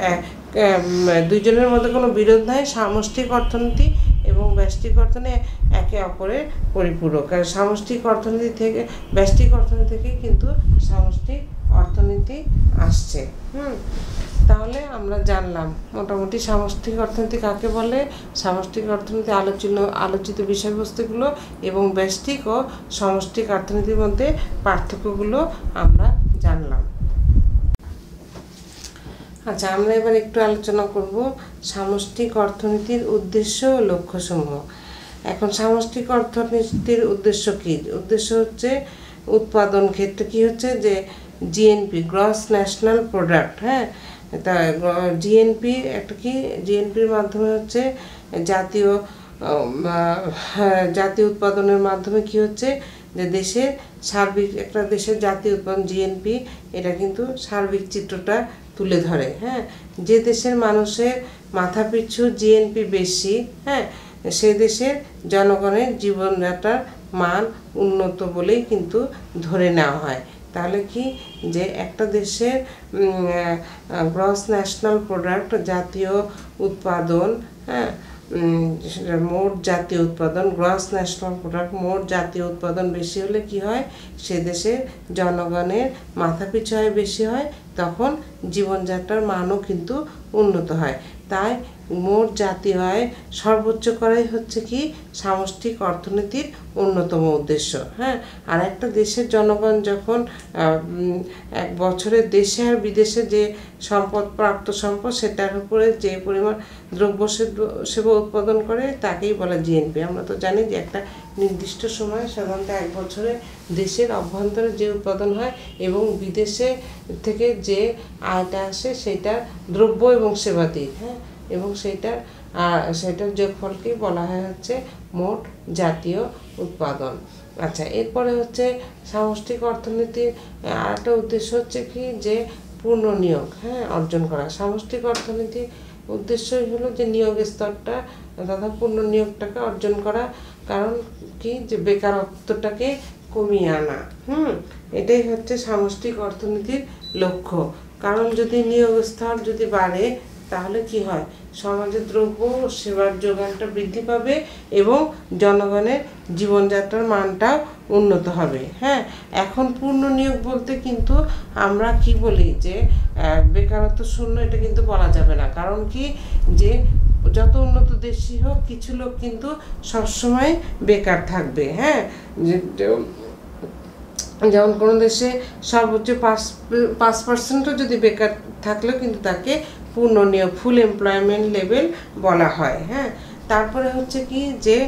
দুইজনের মধ্যে কোনো বিরোধ নাই, সামষ্টিক অর্থনীতি এবং ব্যষ্টিক অর্থনীতি একে অপরের পরিপূরক। আর সামষ্টিক অর্থনীতি থেকে ব্যষ্টিক অর্থনীতি থেকে কিন্তু সামষ্টিক অর্থনীতি আসছে। হুম তাহলে আমরা জানলাম মোটামুটি সামষ্টিক অর্থনীতি কাকে বলে, সামষ্টিক অর্থনীতি আলোচিত আলোচিত বিষয়বস্তুগুলো এবং ব্যষ্টিক ও সমষ্টিক অর্থনীতির মধ্যে পার্থক্যগুলো আমরা জানলাম। আচ্ছা, আমরা এবার একটু আলোচনা করব সামষ্টিক অর্থনীতির উদ্দেশ্য ও লক্ষ্যসমূহ। এখন সামষ্টিক অর্থনীতির উদ্দেশ্য কী? উদ্দেশ্য হচ্ছে উৎপাদন ক্ষেত্রে কি হচ্ছে যে জিএনপি গ্রস ন্যাশনাল প্রোডাক্ট, হ্যাঁ, তা জিএনপি একটা কি, জিএনপির মাধ্যমে হচ্ছে জাতীয় জাতীয় উৎপাদনের মাধ্যমে কি হচ্ছে যে দেশের সার্বিক, একটা দেশের জাতীয় উৎপাদন জিএনপি, এটা কিন্তু সার্বিক চিত্রটা তুলে ধরে। হ্যাঁ, যে দেশের মানুষের মাথাপিছু জিএনপি বেশি, হ্যাঁ, সে দেশের জনগণের জীবনযাত্রার মান উন্নত বলেই কিন্তু ধরে নেওয়া হয়। তাহলে কি যে একটা দেশের গ্রস ন্যাশনাল প্রোডাক্ট, জাতীয় উৎপাদন, হ্যাঁ, মোট জাতীয় উৎপাদন, গ্রস ন্যাশনাল প্রোডাক্ট মোট জাতীয় উৎপাদন বেশি হলে কি হয়, সে দেশের জনগণের মাথাপিছু আয় বেশি হয়, তখন জীবনযাত্রার মানও কিন্তু উন্নত হয়। তাই মোট জাতীয় আয় সর্বোচ্চ করাই হচ্ছে কি সামষ্টিক অর্থনীতির অন্যতম উদ্দেশ্য। হ্যাঁ, আর একটা দেশের জনগণ যখন এক বছরে দেশে আর বিদেশে যে সম্পদ, প্রাপ্ত সম্পদ, সেটার উপরে যে পরিমাণ দ্রব্য সেবা উৎপাদন করে তাকেই বলে জিএনপি। আমরা তো জানি যে একটা নির্দিষ্ট সময়, সাধারণত এক বছরে দেশের অভ্যন্তরে যে উৎপাদন হয় এবং বিদেশে থেকে যে আয়টা আসে সেটা দ্রব্য এবং সেবাদির, হ্যাঁ, এবং সেইটার সেটার যোগফলকেই বলা হয় হচ্ছে মোট জাতীয় উৎপাদন। আচ্ছা, এরপরে হচ্ছে সামষ্টিক অর্থনীতির আর একটা উদ্দেশ্য হচ্ছে কি যে পূর্ণ নিয়োগ, হ্যাঁ, অর্জন করা। সামষ্টিক অর্থনীতির উদ্দেশ্যই হলো যে নিয়োগ স্তরটা তথা পূর্ণ নিয়োগটাকে অর্জন করা, কারণ কি যে বেকারত্বটাকে কমিয়ে আনা। হুম এটাই হচ্ছে সামষ্টিক অর্থনীতির লক্ষ্য। কারণ যদি নিয়োগ স্তর যদি বাড়ে তাহলে কি হয়, সমাজে দ্রব্য ও সেবার যোগানটা বৃদ্ধি পাবে এবং জনগণের জীবনযাত্রার মানটাও উন্নত হবে। হ্যাঁ, এখন পূর্ণ নিয়োগ বলতে কিন্তু আমরা কি বলি যে বেকারত্ব শূন্য, এটা কিন্তু বলা যাবে না। কারণ কি যে যত উন্নত দেশই হোক কিছু লোক কিন্তু সবসময় বেকার থাকবে। হ্যাঁ, যেমন কোনো দেশে সর্বোচ্চ পাঁচ পাঁচ পার্সেন্টও যদি বেকার থাকলেও কিন্তু তাকে পূর্ণ নিয়োগ, ফুল এমপ্লয়মেন্ট লেভেল বলা হয়। হ্যাঁ, তারপরে হচ্ছে কি যে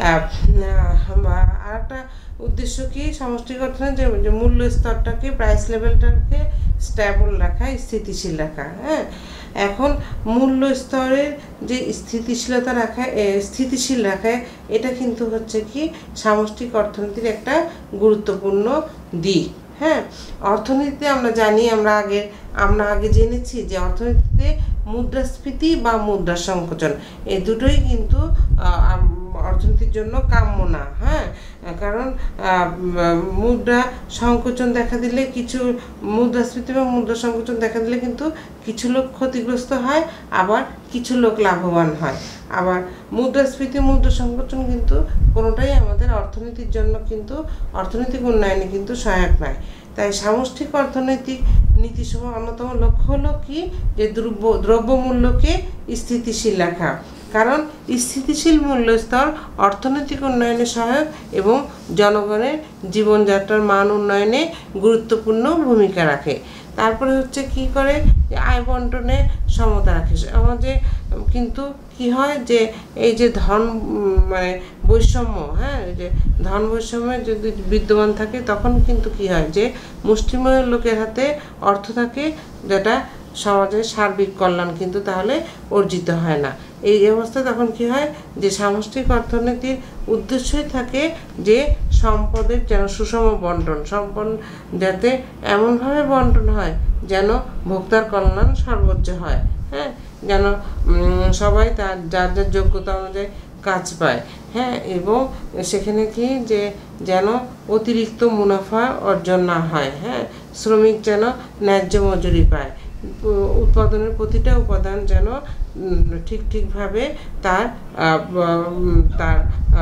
আর একটা উদ্দেশ্য কি সামষ্টিক অর্থনীতি, যে মূল্য স্তরটাকে, প্রাইস লেভেলটাকে স্ট্যাবল রাখা, স্থিতিশীল রাখা। হ্যাঁ, এখন মূল্য স্তরের যে স্থিতিশীলতা রাখা, স্থিতিশীল রাখা, এটা কিন্তু হচ্ছে কি সামষ্টিক অর্থনীতির একটা গুরুত্বপূর্ণ দিক। হ্যাঁ, অর্থনীতিতে আমরা জানি, আমরা আগে আমরা আগে জেনেছি যে অর্থনীতিতে মুদ্রাস্ফীতি বা মুদ্রা সংকোচন, এই দুটোই কিন্তু অর্থনীতির জন্য কাম্য না। হ্যাঁ, কারণ মুদ্রা সংকোচন দেখা দিলে কিছু, মুদ্রাস্ফীতি বা মুদ্রা সংকোচন দেখা দিলে কিন্তু কিছু লোক ক্ষতিগ্রস্ত হয়, আবার কিছু লোক লাভবান হয়। আবার মুদ্রাস্ফীতি, মুদ্রা সংকোচন কিন্তু কোনোটাই আমাদের অর্থনীতির জন্য কিন্তু অর্থনৈতিক উন্নয়নে কিন্তু সহায়ক নয়। তাই সামষ্টিক অর্থনৈতিক নীতিসহ অন্যতম লক্ষ্য হলো কি যে দ্রব্য দ্রব্যমূল্যকে স্থিতিশীল রাখা। কারণ স্থিতিশীল মূল্য স্তর অর্থনৈতিক উন্নয়নে সহায়ক এবং জনগণের জীবনযাত্রার মান উন্নয়নে গুরুত্বপূর্ণ ভূমিকা রাখে। তারপরে হচ্ছে কি করে যে আয় বন্টনে সমতা রাখে। সমাজে কিন্তু কি হয় যে এই যে ধন মানে বৈষম্য, হ্যাঁ, যে ধন বৈষম্য যদি বিদ্যমান থাকে তখন কিন্তু কি হয় যে মুষ্টিমেয় লোকের হাতে অর্থ থাকে, যেটা সমাজের সার্বিক কল্যাণ কিন্তু তাহলে অর্জিত হয় না। এই অবস্থায় তখন কি হয় যে সামষ্টিক অর্থনীতির উদ্দেশ্যই থাকে যে সম্পদের যেন সুষম বন্টন, সম্পদ যাতে এমনভাবে বন্টন হয় যেন ভোক্তার কল্যাণ সর্বোচ্চ হয়। হ্যাঁ, যেন সবাই তার যার যার যোগ্যতা অনুযায়ী কাজ পায়। হ্যাঁ, এবং সেখানে কি যে যেন অতিরিক্ত মুনাফা অর্জন না হয়। হ্যাঁ, শ্রমিক যেন ন্যায্য মজুরি পায়, উৎপাদনের প্রতিটা উপাদান যেন ঠিক ঠিকভাবে তার তার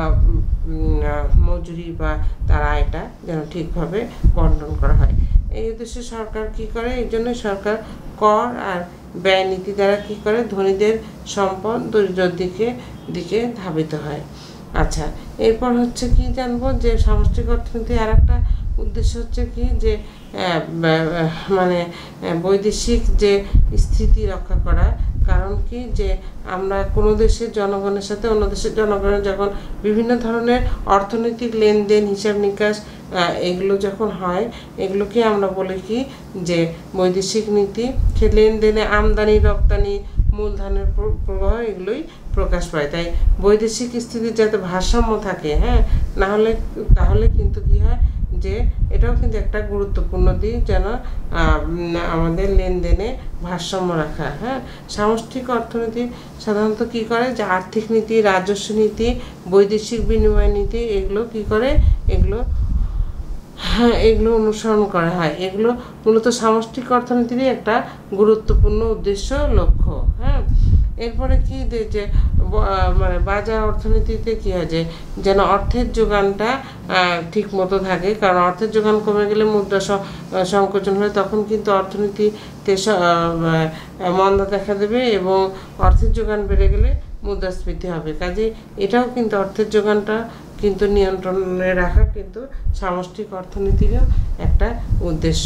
মজুরি বা তার আয়টা যেন ঠিকভাবে বন্টন করা হয়। এই উদ্দেশ্যে সরকার কি করে, এই জন্য সরকার কর আর ব্যয় নীতি দ্বারা কি করে ধনীদের সম্পদ দরিদ্রের দিকে দিকে ধাবিত হয়। আচ্ছা, এরপর হচ্ছে কি জানবো যে সামষ্টিক অর্থনীতি আর একটা উদ্দেশ্য হচ্ছে কি যে মানে বৈদেশিক যে স্থিতি রক্ষা করা, কারণ কি যে আমরা কোনো দেশের জনগণের সাথে অন্য দেশের জনগণের যখন বিভিন্ন ধরনের অর্থনৈতিক লেনদেন হিসাব নিকাশ এগুলো যখন হয় এগুলোকে আমরা বলি কি যে বৈদেশিক নীতি। সে লেনদেনে আমদানি রপ্তানি মূলধনের প্রবাহ এগুলোই প্রকাশ পায়। তাই বৈদেশিক স্থিতির যাতে ভারসাম্য থাকে, হ্যাঁ, না হলে তাহলে কিন্তু কি হয় যে এটাও কিন্তু একটা গুরুত্বপূর্ণ দিক, যেন আমাদের লেনদেনে ভারসাম্য রাখা। হ্যাঁ, সামষ্টিক অর্থনীতি সাধারণত কি করে যে আর্থিক নীতি, রাজস্ব নীতি, বৈদেশিক বিনিময় নীতি এগুলো কি করে, এগুলো হ্যাঁ এগুলো অনুসরণ করা হয়। এগুলো মূলত সামষ্টিক অর্থনীতিরই একটা গুরুত্বপূর্ণ উদ্দেশ্য, লক্ষ্য। হ্যাঁ, এরপরে কি যে মানে বাজার অর্থনীতিতে কী হয় যে যেন অর্থের যোগানটা ঠিক মতো থাকে, কারণ অর্থের যোগান কমে গেলে মুদ্রা সংকোচন হলে তখন কিন্তু অর্থনীতিতে মন্দা দেখা দেবে এবং অর্থের যোগান বেড়ে গেলে মুদ্রাস্ফীতি হবে। কাজে এটাও কিন্তু অর্থের যোগানটা কিন্তু নিয়ন্ত্রণে রাখা কিন্তু সামষ্টিক অর্থনীতিরও একটা উদ্দেশ্য।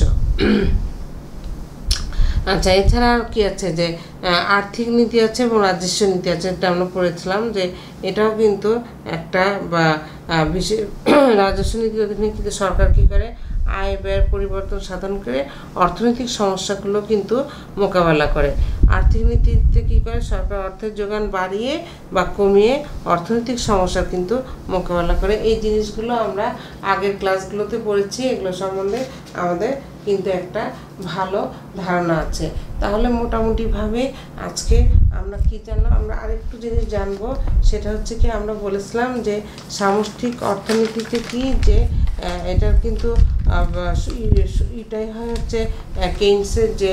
আচ্ছা, এছাড়া আর কি আছে যে আর্থিক নীতি আছে এবং রাজস্ব নীতি আছে, এটা আমরা পড়েছিলাম যে এটাও কিন্তু একটা বা বিশেষ রাজস্ব নীতির অধীনে কিন্তু সরকার কী করে আয় ব্যয়ের পরিবর্তন সাধন করে অর্থনৈতিক সমস্যাগুলো কিন্তু মোকাবেলা করে। আর্থিক নীতিতে কী করে সরকার অর্থের যোগান বাড়িয়ে বা কমিয়ে অর্থনৈতিক সমস্যার কিন্তু মোকাবেলা করে। এই জিনিসগুলো আমরা আগের ক্লাসগুলোতে পড়েছি, এগুলো সম্বন্ধে আমাদের কিন্তু একটা ভালো ধারণা আছে। তাহলে মোটামুটিভাবে আজকে আমরা কি জানলাম, আমরা আরেকটু জিনিস জানবো, সেটা হচ্ছে কি আমরা বলেছিলাম যে সামষ্টিক অর্থনীতিতে কি যে এটার কিন্তু এটাই হয় হচ্ছে কেইনসের যে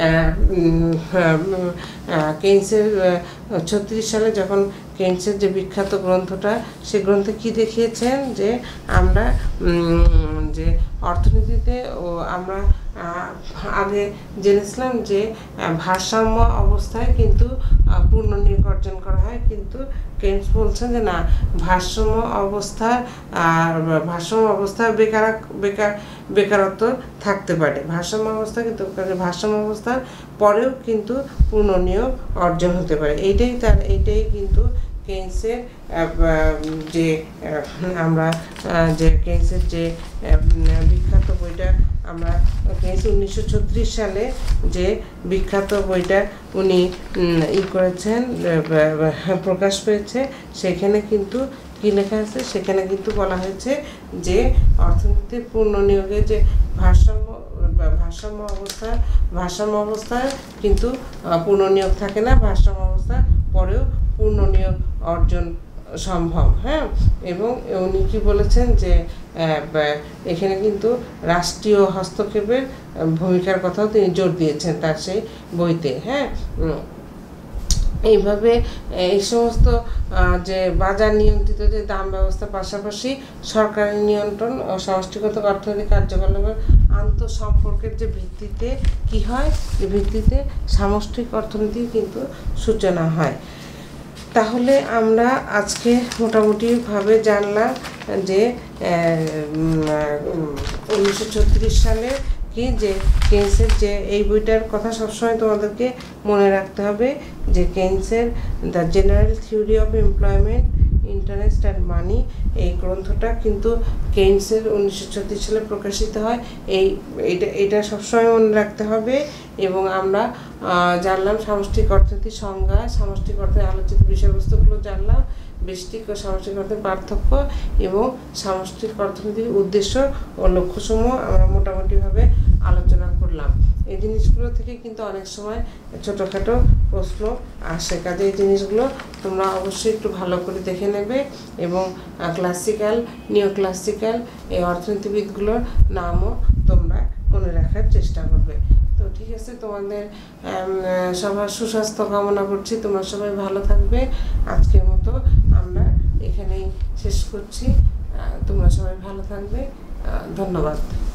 কেইনসের ছত্রিশ সালে যখন কেইনসের যে বিখ্যাত গ্রন্থটা, সে গ্রন্থে কি দেখিয়েছেন যে আমরা যে অর্থনীতিতে ও আমরা আগে জেনেছিলাম যে ভারসাম্য অবস্থায় কিন্তু পূর্ণ নিয়োগ অর্জন করা হয়, কিন্তু কেইনস বলছেন যে না, ভারসাম্য অবস্থা আর ভারসাম্য অবস্থায় বেকার বেকার বেকারত্ব থাকতে পারে। ভারসাম্য অবস্থা কিন্তু ভারসাম্য অবস্থার পরেও কিন্তু পূর্ণ নিয়োগ অর্জন হতে পারে। এইটাই তার এইটাই কিন্তু কেইনসের যে আমরা যে কেইনসের যে বিখ্যাত বইটা আমরা কেইনস উনিশশো ছত্রিশ সালে যে বিখ্যাত বইটা উনি ই করেছেন প্রকাশ পেয়েছে, সেখানে কিন্তু কী লেখা আছে, সেখানে কিন্তু বলা হয়েছে যে অর্থনীতির পূর্ণ নিয়োগে যে ভারসাম্য ভারসাম্য অবস্থা ভারসাম্য অবস্থায় কিন্তু পূর্ণ নিয়োগ থাকে না, ভারসাম্য অবস্থার পরেও পূর্ণ নিয়োগ অর্জন সম্ভব। হ্যাঁ, এবং উনি কি বলেছেন যে এখানে কিন্তু রাষ্ট্রীয় হস্তক্ষেপের ভূমিকার কথাও তিনি জোর দিয়েছেন তার সেই বইতে। হ্যাঁ, এইভাবে এই সমস্ত যে বাজার নিয়ন্ত্রিত যে দাম ব্যবস্থার পাশাপাশি সরকারি নিয়ন্ত্রণ ও সমষ্টিগত অর্থনৈতিক কার্যকলাপের আন্তঃসম্পর্কের যে ভিত্তিতে কি হয়, যে ভিত্তিতে সামষ্টিক অর্থনীতির কিন্তু সূচনা হয়। তাহলে আমরা আজকে মোটামুটিভাবে জানলাম যে উনিশশো ছত্রিশ সালে কি যে কেইনসের যে এই বইটার কথা সবসময় তোমাদেরকে মনে রাখতে হবে যে কেইনসের the General Theory of Employment, Interest and Money, এই গ্রন্থটা কিন্তু কেইনসের উনিশশো ছত্রিশ সালে প্রকাশিত হয়। এই এটা এটা সবসময় মনে রাখতে হবে। এবং আমরা জানলাম সামষ্টিক অর্থনীতির সংজ্ঞা, সামষ্টিক অর্থনীতির আলোচিত বিষয়বস্তুগুলো জানলাম, ব্যষ্টিক ও সামষ্টিক অর্থনীতির পার্থক্য এবং সামষ্টিক অর্থনীতির উদ্দেশ্য ও লক্ষ্যসমূহ আমরা মোটামুটিভাবে আলোচনা করলাম। এই জিনিসগুলো থেকে কিন্তু অনেক সময় ছোটোখাটো প্রশ্ন আসে, কাজে এই জিনিসগুলো তোমরা অবশ্যই একটু ভালো করে দেখে নেবে এবং ক্লাসিক্যাল নিও ক্লাসিক্যাল এই অর্থনীতিবিদগুলোর নামও তোমরা মনে রাখার চেষ্টা করবে। তো ঠিক আছে, তোমাদের সবার সুস্বাস্থ্য কামনা করছি, তোমরা সবাই ভালো থাকবে। আজকের মতো আমরা এখানেই শেষ করছি, তোমরা সবাই ভালো থাকবে, ধন্যবাদ।